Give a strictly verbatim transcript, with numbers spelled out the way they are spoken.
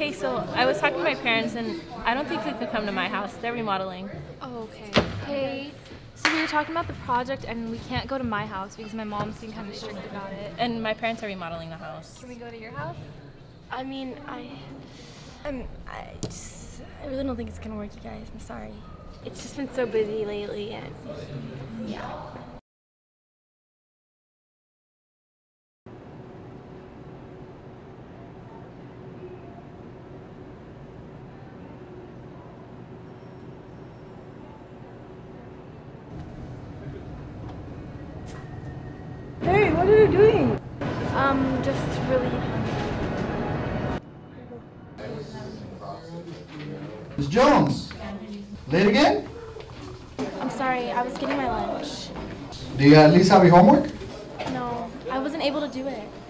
Hey, so I was talking to my parents and I don't think they could come to my house. They're remodeling. Oh, okay. Hey, so we were talking about the project and we can't go to my house because my mom's being kind of strict about it. And my parents are remodeling the house. Can we go to your house? I mean, I, I'm, I just, I really don't think it's gonna work, you guys. I'm sorry. It's just been so busy lately, and yeah. Hey, what are you doing? Um, just really hungry. Miz Jones, late again? I'm sorry, I was getting my lunch. Do you at least have your homework? No, I wasn't able to do it.